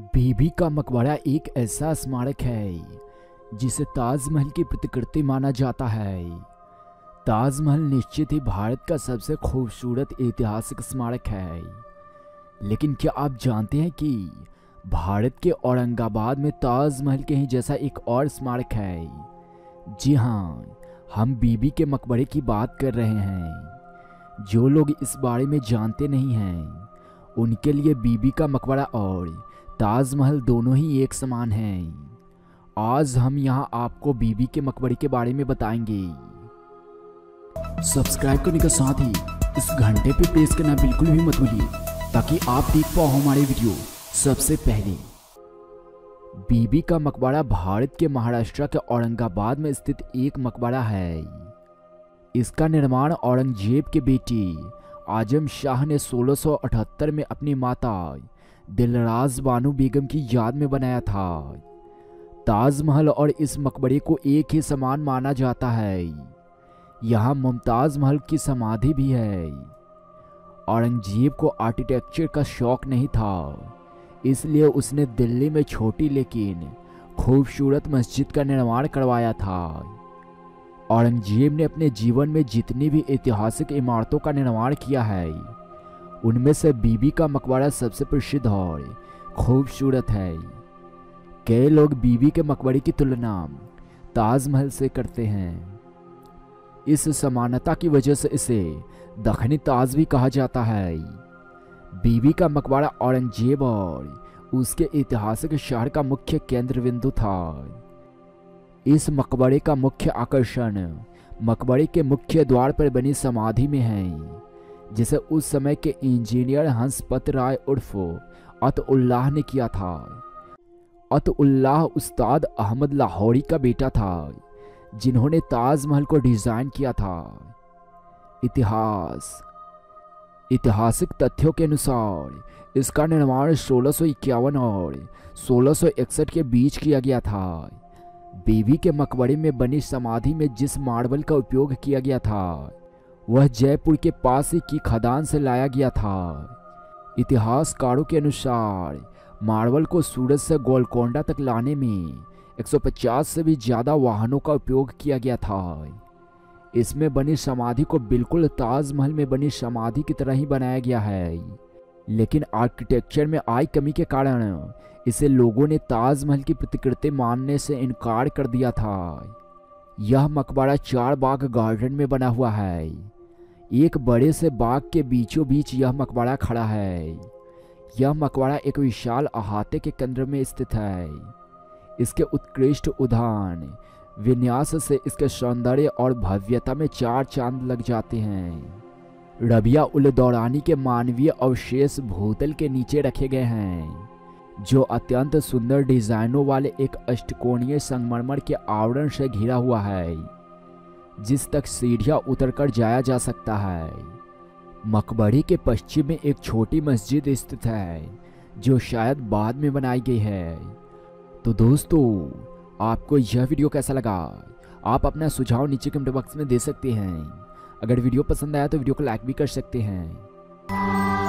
बीबी का मकबरा एक ऐसा स्मारक है जिसे ताजमहल की प्रतिकृति माना जाता है। ताजमहल निश्चित ही भारत का सबसे खूबसूरत ऐतिहासिक स्मारक है, लेकिन क्या आप जानते हैं कि भारत के औरंगाबाद में ताजमहल के ही जैसा एक और स्मारक है। जी हाँ, हम बीबी के मकबरे की बात कर रहे हैं। जो लोग इस बारे में जानते नहीं हैं उनके लिए बीबी का मकबरा और ताजमहल दोनों ही एक समान हैं। आज हम यहाँ आपको बीबी के मकबरे के बारे में बताएंगे। सब्सक्राइब करने के साथ ही इस घंटे पे प्रेस करना बिल्कुल भी मत भूलिए ताकि आप देख पाओ हमारे वीडियो सबसे पहले। बीबी का मकबरा भारत के महाराष्ट्र के औरंगाबाद में स्थित एक मकबरा है। इसका निर्माण औरंगजेब के बेटे आजम शाह ने 1678 में अपनी माता दिलराज बानो बेगम की याद में बनाया था। ताजमहल और इस मकबरे को एक ही समान माना जाता है। यहाँ मुमताज महल की समाधि भी है। औरंगजेब को आर्किटेक्चर का शौक नहीं था, इसलिए उसने दिल्ली में छोटी लेकिन खूबसूरत मस्जिद का निर्माण करवाया था। औरंगजेब ने अपने जीवन में जितनी भी ऐतिहासिक इमारतों का निर्माण किया है उनमें से बीबी का मकबरा सबसे प्रसिद्ध और खूबसूरत है। कई लोग बीबी के मकबरे की तुलना ताजमहल से करते हैं। इस समानता की वजह से इसे दक्षिणी ताज भी कहा जाता है। बीबी का मकबरा औरंगजेब और उसके ऐतिहासिक शहर का मुख्य केंद्र बिंदु था। इस मकबरे का मुख्य आकर्षण मकबरे के मुख्य द्वार पर बनी समाधि में है, जिसे उस समय के इंजीनियर हंसपत राय उर्फ अतउल्लाह ने किया था। अतउल्लाह उस्ताद अहमद लाहौरी का बेटा था, जिन्होंने ताजमहल को डिजाइन किया था। ऐतिहासिक तथ्यों के अनुसार इसका निर्माण 1651 और 1661 के बीच किया गया था। बीबी के मकबरे में बनी समाधि में जिस मार्बल का उपयोग किया गया था वह जयपुर के पास की खदान से लाया गया था। इतिहासकारों के अनुसार मार्बल को सूरत से गोलकोंडा तक लाने में 150 से भी ज़्यादा वाहनों का उपयोग किया गया था। इसमें बनी समाधि को बिल्कुल ताजमहल में बनी समाधि की तरह ही बनाया गया है, लेकिन आर्किटेक्चर में आई कमी के कारण इसे लोगों ने ताजमहल की प्रतिकृति मानने से इनकार कर दिया था। यह मकबरा 4 बाग गार्डन में बना हुआ है। एक बड़े से बाग के बीचों बीच यह मकबरा खड़ा है। यह मकबरा एक विशाल अहाते के केंद्र में स्थित है। इसके उत्कृष्ट उद्यान विन्यास से इसके सौंदर्य और भव्यता में 4 चांद लग जाते हैं। रबिया उल दौरानी के मानवीय अवशेष भूतल के नीचे रखे गए हैं, जो अत्यंत सुंदर डिजाइनों वाले एक अष्टकोणीय संगमरमर के आवरण से घिरा हुआ है, जिस तक सीढ़ियां उतरकर जाया जा सकता है। मकबरे के पश्चिम में एक छोटी मस्जिद स्थित है, जो शायद बाद में बनाई गई है। तो दोस्तों, आपको यह वीडियो कैसा लगा? आप अपना सुझाव नीचे कमेंट बॉक्स में दे सकते हैं। अगर वीडियो पसंद आया तो वीडियो को लाइक भी कर सकते हैं।